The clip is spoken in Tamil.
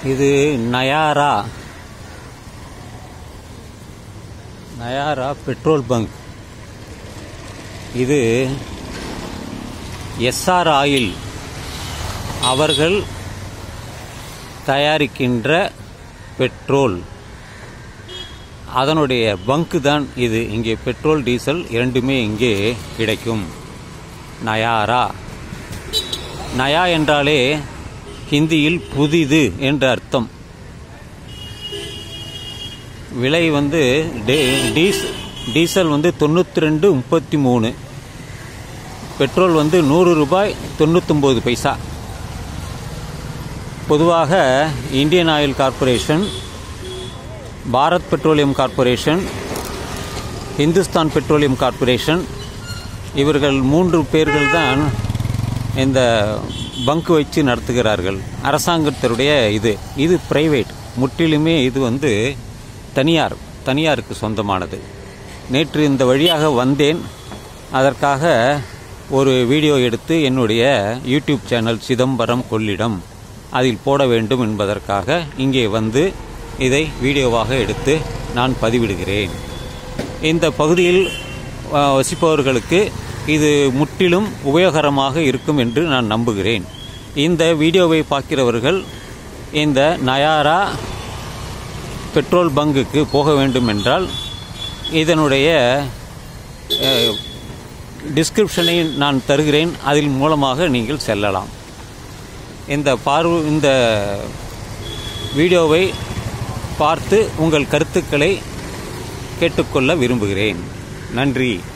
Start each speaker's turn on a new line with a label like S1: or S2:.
S1: இது நயாரா பெட்ரோல் பங்க். இது எஸ்ஆர் ஆயில் அவர்கள் தயாரிக்கின்ற பெட்ரோல், அதனுடைய பங்கு தான் இது. இங்கே பெட்ரோல் டீசல் இரண்டுமே இங்கே கிடைக்கும். நயா என்றாலே ஹிந்தியில் புதிது என்ற அர்த்தம். விலை டீசல் 92.33, பெட்ரோல் 100 ரூபாய் 99 பைசா. பொதுவாக Indian Oil Corporation, Bharat Petroleum Corporation, Hindustan Petroleum Corporation, இவர்கள் 3 பேர்கள் தான் இந்த பங்கு வச்சு நடத்துகிறார்கள். அரசாங்கத்தினுடைய இது பிரைவேட், முற்றிலுமே இது தனியாருக்கு சொந்தமானது. நேற்று இந்த வழியாக வந்தேன். அதற்காக ஒரு வீடியோ எடுத்து என்னுடைய யூடியூப் சேனல் சிதம்பரம் கொள்ளிடம் அதில் போட வேண்டும் என்பதற்காக இங்கே வந்து இதை வீடியோவாக எடுத்து நான் பதிவிடுகிறேன். இந்த பகுதியில் வசிப்பவர்களுக்கு இது முற்றிலும் உபயோகரமாக இருக்கும் என்று நான் நம்புகிறேன். இந்த வீடியோவை பார்க்கிறவர்கள் இந்த நயாரா பெட்ரோல் பங்குக்கு போக வேண்டும் என்றால் இதனுடைய டிஸ்கிரிப்ஷனை நான் தருகிறேன். அதில் மூலமாக நீங்கள் செல்லலாம். இந்த வீடியோவை பார்த்து உங்கள் கருத்துக்களை கேட்டுக்கொள்ள விரும்புகிறேன். நன்றி.